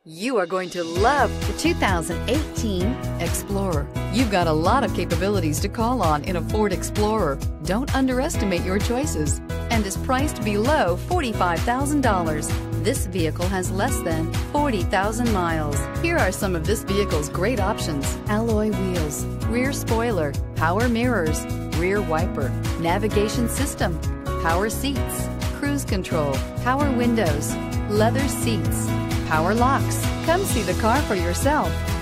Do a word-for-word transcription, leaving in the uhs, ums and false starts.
You are going to love the two thousand eighteen Explorer. You've got a lot of capabilities to call on in a Ford Explorer. Don't underestimate your choices, and is priced below forty-five thousand dollars. This vehicle has less than forty thousand miles. Here are some of this vehicle's great options: alloy wheels, rear spoiler, power mirrors, rear wiper, navigation system, power seats, cruise control, power windows, leather seats, power locks. Come see the car for yourself.